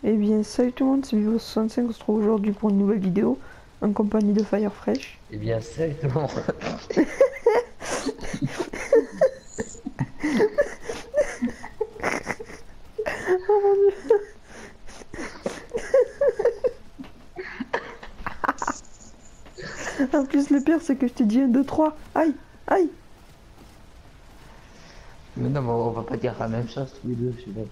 Eh bien, salut tout le monde, c'est Vivo65, on se retrouve aujourd'hui pour une nouvelle vidéo en compagnie de Firefresh. Eh bien, salut tout le monde. Oh mon dieu. En plus, le pire, c'est que je t'ai dit 1, 2, 3. Aïe, aïe. Mais non, mais on va pas dire la même chose tous les deux, je suis d'accord.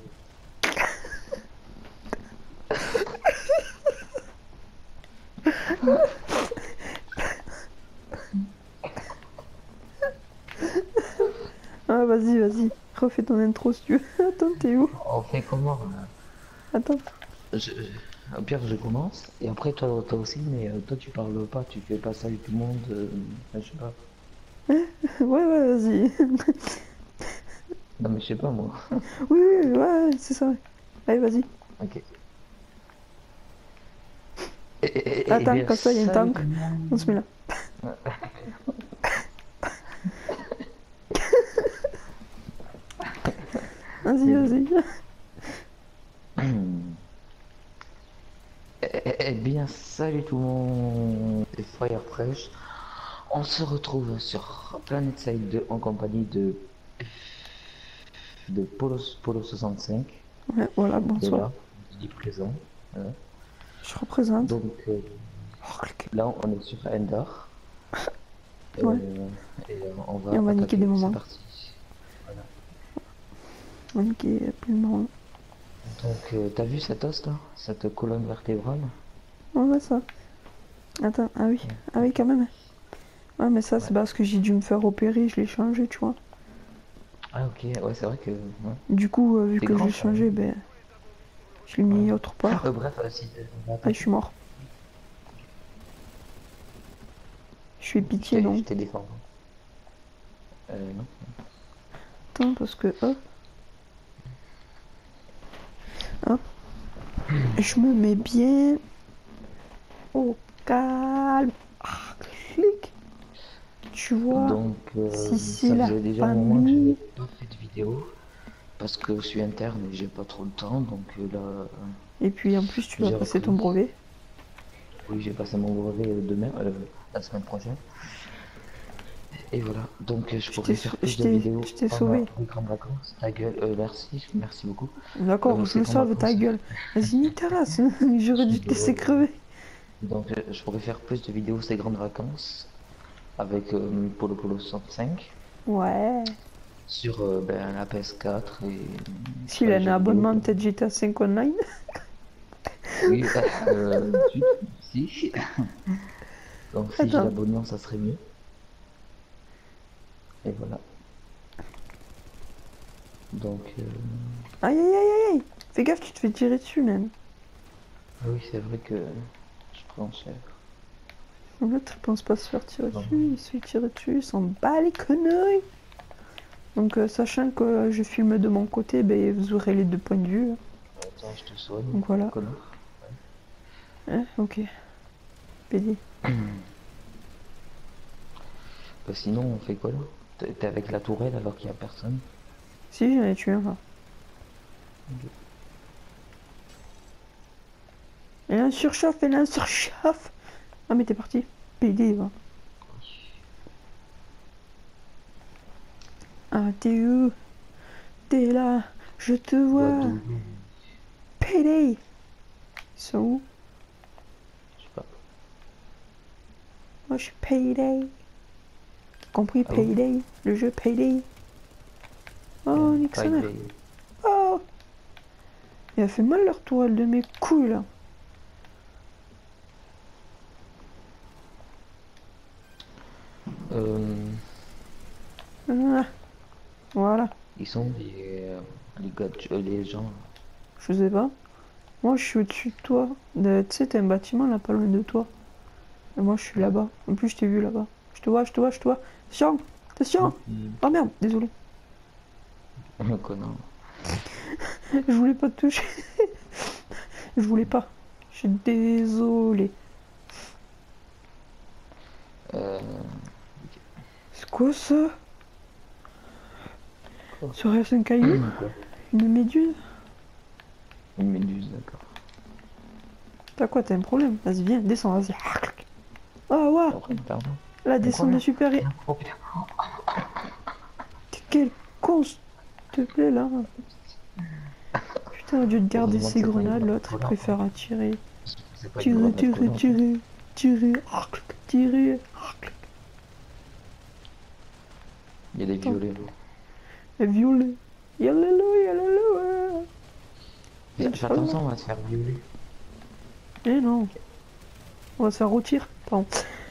Ah, vas-y, vas-y, refais ton intro si tu veux. Attends, t'es où? On fait comment là? Attends. je, Au pire, je commence, et après toi aussi, mais toi tu parles pas, tu fais pas salut tout le monde, je sais pas. Ouais, ouais, vas-y. Non, mais je sais pas moi. Oui, oui, ouais, c'est ça. Allez, vas-y. Ok. Eh Attends, bien, comme ça, il y a une salut tank. tout le On se met monde. là. Vas-y, vas-y. Eh bien, salut tout le monde. C'est Firefresh. On se retrouve sur Planet Side 2 en compagnie de Polo 65. Ouais, voilà, Qui est bonsoir. là, je dis présent. Voilà. Je représente. Donc là, on est sur Ender. Ouais, On et va on va niquer des attaquer. C'est moments. parti. Voilà. On va niquer plus de moments. Donc, t'as vu cet os là? Cette colonne vertébrale? Ouais, ouais, ça. Attends, ah oui, Ouais. ah oui, quand même. Ouais, mais ça, Ouais. c'est parce que j'ai dû me faire opérer, je l'ai changé, tu vois. Ah, ok. Ouais, c'est vrai que. Ouais. Du coup, vu C'est que je grand l'ai quand même. changé, ben, je l'ai mis autre Ouais. part. Bref, si on va Ah, je attaquer. suis mort. Je fais pitié, Je non? t'ai défendu. Non. Attends, parce que, hop, hop, je me mets bien au calme. Ah, clic. Tu vois, Donc, si c'est ça la faisait déjà un moment que j'avais famille. pas fait de vidéo. Parce que je suis interne et j'ai pas trop le temps. Donc là, Et puis, en plus, tu vas j'ai passer ton repris. brevet. Oui, j'ai passé mon brevet demain, la semaine prochaine. Et voilà, donc je pourrais faire plus de vidéos Je t'ai pendant sauvé. les grandes vacances. Ta gueule, merci beaucoup. D'accord, je Ces le grandes sauve, ta vacances, gueule. Vas-y, nique ta race. J'aurais dû te laisser euh, crever. donc je pourrais faire plus de vidéos ces grandes vacances avec Polo 65 Ouais. sur la PS4 et S'il sur a les un jeux vidéo abonnement, quoi. peut-être GTA 5 online. Oui, si. Donc si j'ai Attends. l'abonnement, ça serait mieux. Et voilà. Donc Aïe, aïe, aïe, aïe. Fais gaffe, tu te fais tirer dessus, même. oui, c'est vrai que je prends cher. L'autre, il pense pas se faire tirer Non. dessus. Il se fait tirer dessus, il s'en bat les conneries. Donc, sachant que je filme de mon côté, ben, vous aurez les deux points de vue. Attends, je te soigne, Donc voilà. connard. Hein, ok. PD. Sinon, on fait quoi là? T'es avec la tourelle alors qu'il n'y a personne? Si, j'en ai tué un, là. Elle a un surchauffe, elle a un surchauffe. Ah, mais t'es parti. PD, va. Ah, t'es où? T'es là. Je te vois. Wadoulou, PD. Ils sont où? je sais pas. Moi, je suis Payday. Compris, Ah bon? Payday. Le jeu Payday. Oh, nique sa mère. Friday. Oh. Il a fait mal leur tourelle de mes couilles, là. Euh, Ah, voilà. Ils sont les gars, les gens. Je sais pas. Moi, je suis au-dessus de toi. Tu sais, t'as un bâtiment là, pas loin de toi. Et moi, je suis Ouais. là-bas. En plus, je t'ai vu là-bas. Je te vois, je te vois, je te vois. Attention! Attention! Oh merde, désolé. Connard. Je voulais pas te toucher. Je voulais pas. Je suis désolé. Euh, C'est quoi ça? quoi? Ça reste un caillou? Quoi? Une méduse? Une méduse, d'accord. T'as quoi, t'as un problème? Vas-y, viens, descends, vas-y. Ah ouais, Après, pardon. la descente de super... Oh putain. Quel con, s'il te plaît, là. Putain, au lieu de garder Heureusement que ses c'est pas une grenades, grenade l'autre, il volante. préfère tirer. C'est pas une Tirer, grenade tirer, volante. tirer, tirer, tirer. Il y a des violets. Et violet. Yalalo, yalalo. Fais attention, on va se faire violer. Eh non. On va se faire rôtir. Pardon.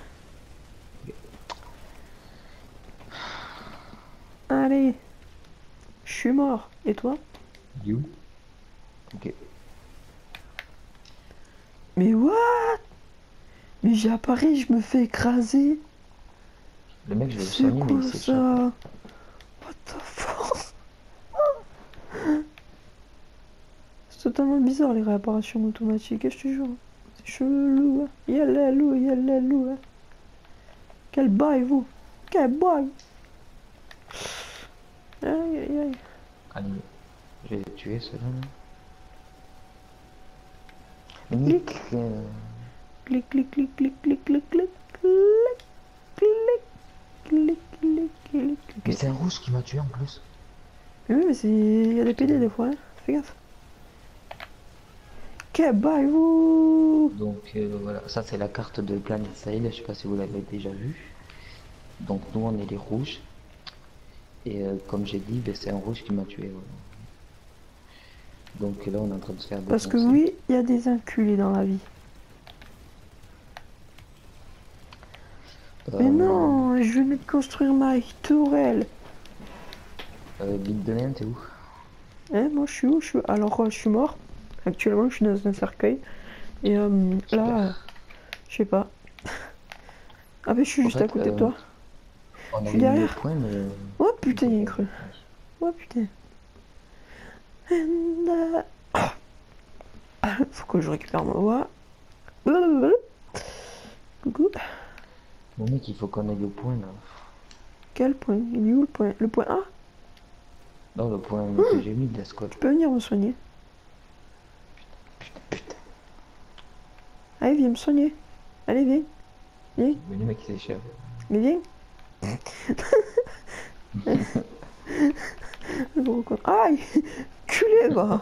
Allez. Je suis mort. Et toi? You. Ok. Mais what? Mais j'apparais, je me fais écraser. Le mec, je vais le C'est soigner, mais quoi il s'échappe. ça? What the fuck? C'est totalement bizarre les réparations automatiques, je te jure. C'est chelou. Yalalou, yalalou. Quel bail vous? Quel bail? Aïe aïe aïe. Allez, je vais tuer ceux-là. Mais Nick, Clic, clic, clic, clic, clic, clic, clic, clic, clic, clic, clic, mais clic. c'est un rouge qui m'a tué en plus. Oui, mais c'est... Il y a des PD des fois, hein. Fais gaffe. Quel bail vous? Donc voilà, ça c'est la carte de Planet Side, je sais pas si vous l'avez déjà vu. Donc nous on est les rouges. Et comme j'ai dit, ben, c'est un rouge qui m'a tué. Voilà. Donc là on est en train de se faire Parce que défoncer. oui, il y a des inculés dans la vie. Mais non, je venais de construire ma tourelle. Bite de nain, t'es où? Moi je suis où? Alors je suis mort. Actuellement je suis dans un cercueil. Et là, je sais pas. Ah mais je suis En juste fait, à côté de toi. On Je a suis mis le derrière. point, mais... Oh putain, il est creux. Oh putain. And, faut que je récupère ma voix. Coucou. Mon mec, il faut qu'on aille au point là. Quel point? Il est où le point? Le point A? Non, le point que j'ai mis de la squad. Tu peux venir me soigner. Putain. Allez, viens me soigner. Allez, viens. Viens. Mais le mec il s'échappe. Mais viens. Le gros con. Aïe! Culé, va!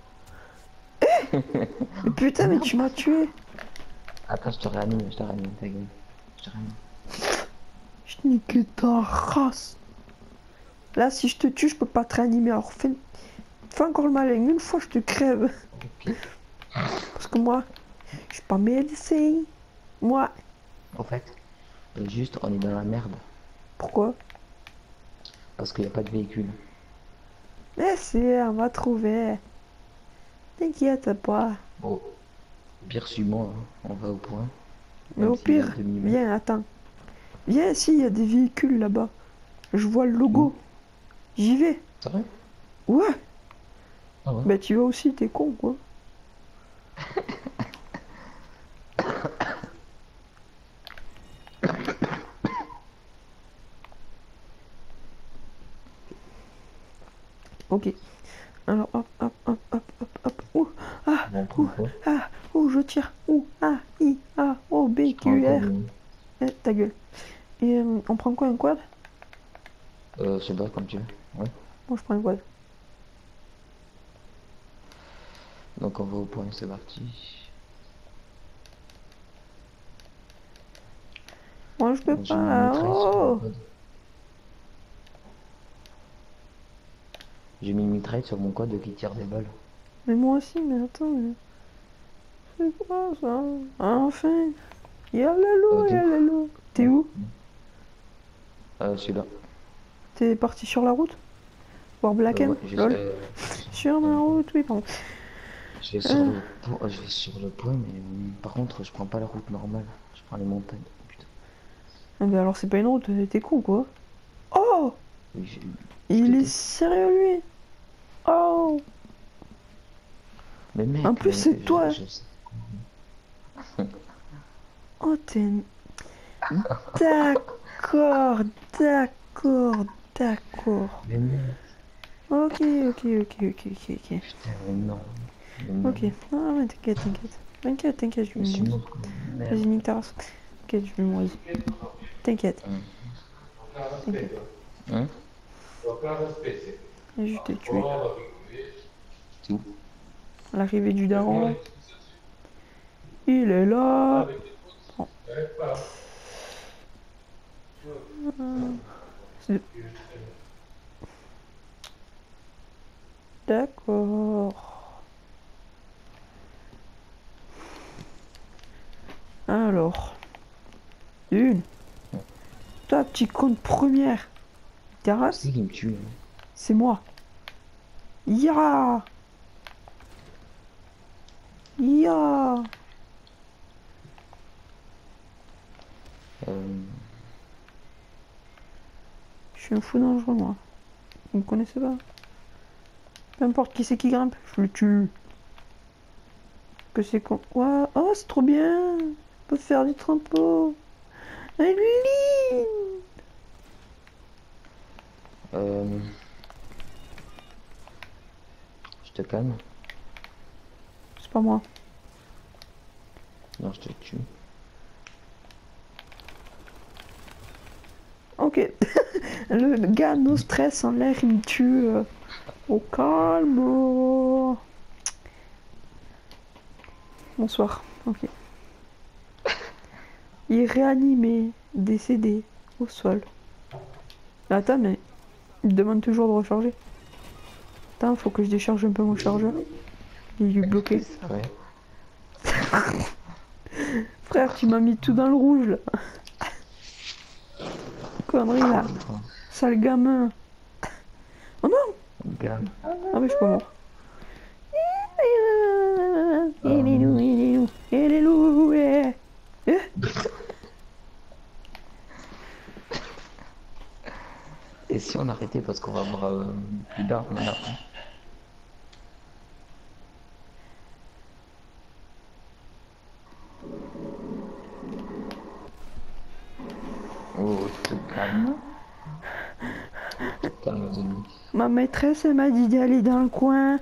Mais putain, mais tu m'as tué! Attends, je te réanime, ta gueule. Je te réanime. Je t'ai niqué ta race! Là, si je te tue, je peux pas te réanimer. Alors, fais encore le malin. Une fois, je te crève. Ok. Parce que moi, je suis pas médecin. Moi. En fait, juste on est dans la merde. Pourquoi? Parce qu'il n'y a pas de véhicule. Mais si, on va trouver. T'inquiète pas. Bon, pire suis-moi, hein. On va au point. Mais Même au s'il y a pire, un demi-mètre. viens, attends. Viens, si, il y a des véhicules là-bas. Je vois le logo. J'y vais. C'est vrai? Ouais. Ah ouais. Bah, tu vas aussi, t'es con, quoi. Ok. Alors, hop, hop, hop, hop, hop, hop. Ouh, ah, Bon, on prend quoi? ah, ouh, je tire. Ouh, A, I, A, O, B, Je prends un Q, R. combien? Eh, ta gueule. Et on prend quoi, un quad? Je sais pas, comme tu veux. Ouais. Moi, je prends un quad. Donc on va au point, c'est parti. Moi, je peux J'ai mis une pas. mitraille sur mon Oh! quad. J'ai mis une mitraille sur mon quad qui tire des balles. Mais moi aussi, mais attends. Mais... c'est quoi ça? Enfin! Yalalou, T'es où? yalalou. T'es où? Celui-là. T'es parti sur la route? Voir Blacken? Ouais, Lol. Sur la route, oui, pardon. je vais sur le point, mais par contre, je prends pas la route normale. Je prends les montagnes. Putain. Ah, mais alors, c'est pas une route, t'es con, quoi. Oh! Oui, Il est t'étais- sérieux, lui? Oh! Mais mec, En plus, c'est toi. sais. Oh, t'es... D'accord, d'accord, d'accord. Mais mec, Ok. putain, mais non. Ok. Ah ouais, t'inquiète, t'inquiète. T'inquiète, t'inquiète, je Mais vais me sinon, Vas-y, merde. nique ta race. T'inquiète, je vais mourir. T'inquiète, Hum. t'inquiète. Hein? Et je t'ai tué. Tout. L'arrivée du daron. Il est là. Bon. C'est- D'accord. Alors. Une. Ta petite compte première. Terrasse, C'est qui me tue, hein. c'est moi. Ya. Ya. Euh, Je suis un fou dangereux, moi. Vous me connaissez pas. Peu importe qui c'est qui grimpe, je le tue. Que c'est con. Ouais. Oh, c'est trop bien. On peut faire du trampo. Un lit. euh, je te calme. C'est pas moi. Non, je te tue. Ok. Le gars, no stress en l'air, il me tue. Au calme. Bonsoir. Ok. Il est réanimé, décédé, au sol. Attends, mais il demande toujours de recharger. Attends, faut que je décharge un peu mon chargeur. Il est bloqué. C'est vrai. Frère, tu m'as mis tout dans le rouge là. Connerie là. Sale gamin. Oh non. Gamme. Ah mais je suis pas mort. Il est loup, il est loup, il est loup, ouais. Et si on arrêtait parce qu'on va avoir plus d'armes là. Oh, te calme. Te calme, Denis. Ma maîtresse, elle m'a dit d'aller dans le coin.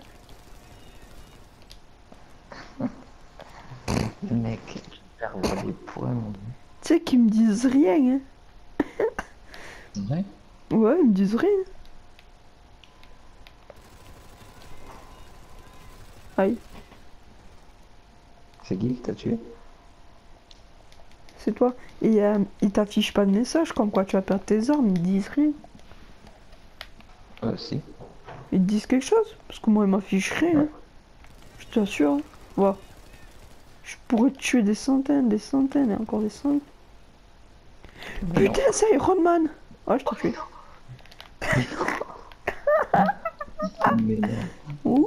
Le mec, je vais faire voir des points, mon dieu. Tu sais qu'ils me disent rien, hein. C'est vrai? Ouais, ils me disent rien. Aïe, C'est qui t'a tué? c'est toi. Et ils t'affichent pas de message comme quoi tu vas perdre tes armes, ils disent rien. Si. Ils te disent quelque chose. Parce que moi, ils m'affichent rien, hein. Je t'assure. Hein. Ouais. Je pourrais te tuer des centaines et encore des centaines. Putain, c'est Iron Man. Ah, je t'ai tué. Mais non. Oui.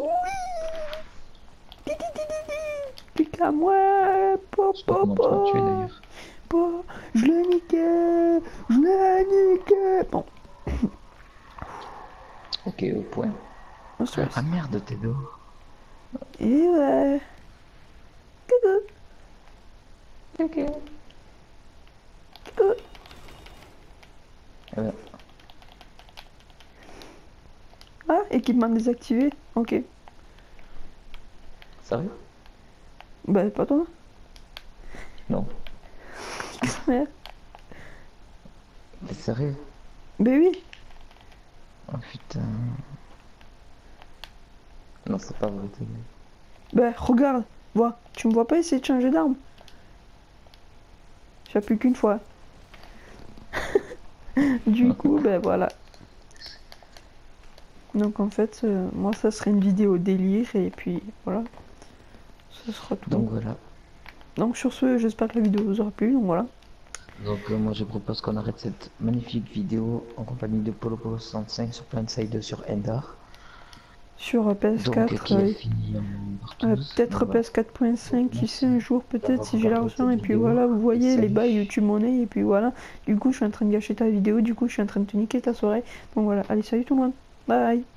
Clique à moi. Po, Je sais pas po, comment tu m'as tué po. d'ailleurs. Po. Je l'ai niqué. Je l'ai niqué. Bon. Ok, au point. On se laisse. Ah merde, t'es dehors. Et ouais. Coucou. Ok. Coucou. Euh, Ah, équipement désactivé. Ok. sérieux? Bah, pas toi. Non. Merde. T'es sérieux? Bah oui. Oh putain. Non, c'est pas vrai, t'es Bah, regarde. Vois. Tu me vois pas essayer de changer d'arme. J'appuie qu'une fois. Du coup, ben voilà. Donc en fait, moi ça serait une vidéo délire et puis voilà. Ce sera tout. Donc voilà. Donc sur ce, j'espère que la vidéo vous aura plu. Donc voilà. Donc moi je propose qu'on arrête cette magnifique vidéo en compagnie de Polo Polo 65 sur Planetside sur Endar. Sur Donc PS4, qui a fini en partouze. peut-être Donc, voilà. PS4.5, qui sait Merci un jour peut-être d'avoir si j'ai regardé l'argent. cette Et puis vidéo. voilà, vous voyez les Salut. bails YouTube Money. Et puis voilà. Du coup, je suis en train de gâcher ta vidéo. Du coup, je suis en train de te niquer ta soirée. Donc voilà, allez, salut tout le monde. Bye.